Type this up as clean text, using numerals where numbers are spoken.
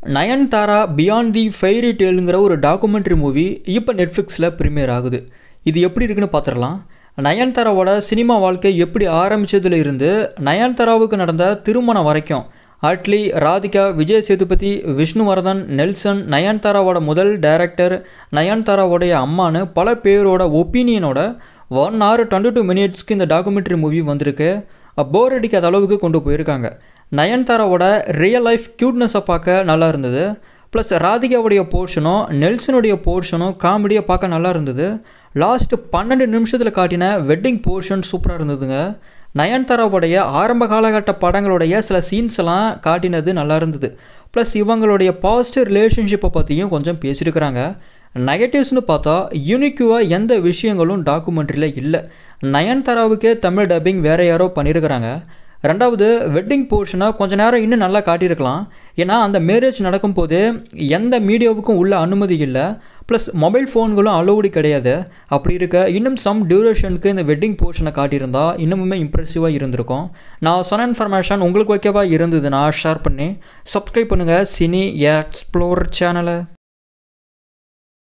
Nayanthara beyond the fairy டேலுங்கிற ஒரு documentary movie இப்போ நெட்ஃப்ளிக்ஸில் ப்ரீமியர் ஆகுது. இது எப்படி இருக்குன்னு பார்த்துடலாம். நயன்தாராவோட சினிமா வாழ்க்கை எப்படி ஆரம்பித்ததுல இருந்து நயன்தாராவுக்கு நடந்த திருமணம் வரைக்கும் அட்லி, ராதிகா, விஜய் சேதுபதி, விஷ்ணுவர்தன், நெல்சன், நயன்தாராவோட முதல் டைரக்டர், நயன்தாராவோடைய அம்மானு பல பேரோட ஒப்பீனியனோட 1 hour 22 minutesக்கு இந்த டாக்குமெண்ட்ரி மூவி வந்திருக்கு. போர் அடிக்காத அளவுக்கு கொண்டு போயிருக்காங்க. நயன்தாராவோட ரியல் லைஃப் க்யூட்னஸை பார்க்க நல்லா இருந்தது. ப்ளஸ் ராதிகாவுடைய போர்ஷனும் நெல்சனுடைய போர்ஷனும் காமெடியாக பார்க்க நல்லா இருந்தது. லாஸ்ட்டு 12 நிமிஷத்தில் காட்டின வெட்டிங் போர்ஷன் சூப்பராக இருந்ததுங்க. நயன்தாராவுடைய ஆரம்ப காலகட்ட படங்களுடைய சில சீன்ஸ் எல்லாம் காட்டினது நல்லா இருந்தது. ப்ளஸ் இவங்களுடைய பாசிட்டிவ் ரிலேஷன்ஷிப்பை பற்றியும் கொஞ்சம் பேசியிருக்கிறாங்க. நெகட்டிவ்ஸ்னு பார்த்தா யூனிக்யூவாக எந்த விஷயங்களும் டாக்குமெண்ட்ரியில் இல்லை. நயன்தாராவுக்கே தமிழ் டப்பிங் வேறு யாரோ பண்ணியிருக்கிறாங்க. ரெண்டாவது, வெட்டிங் போர்ஷனை கொஞ்ச நேரம் இன்னும் நல்லா காட்டியிருக்கலாம். ஏன்னா அந்த மேரேஜ் நடக்கும்போது எந்த மீடியாவுக்கும் உள்ள அனுமதி இல்லை. ப்ளஸ் மொபைல் ஃபோன்களும் அலோவுடு கிடையாது. அப்படி இருக்க இன்னும் சம் டியூரேஷனுக்கு இந்த வெட்டிங் போர்ஷனை காட்டியிருந்தா இன்னுமே இம்ப்ரெசிவாக இருந்திருக்கும். நான் சொன்ன இன்ஃபர்மேஷன் உங்களுக்கு ஓகேவா இருந்ததுன்னா ஷேர் பண்ணி சப்ஸ்கிரைப் பண்ணுங்கள் சினி எக்ஸ்ப்ளோர் சேனலை.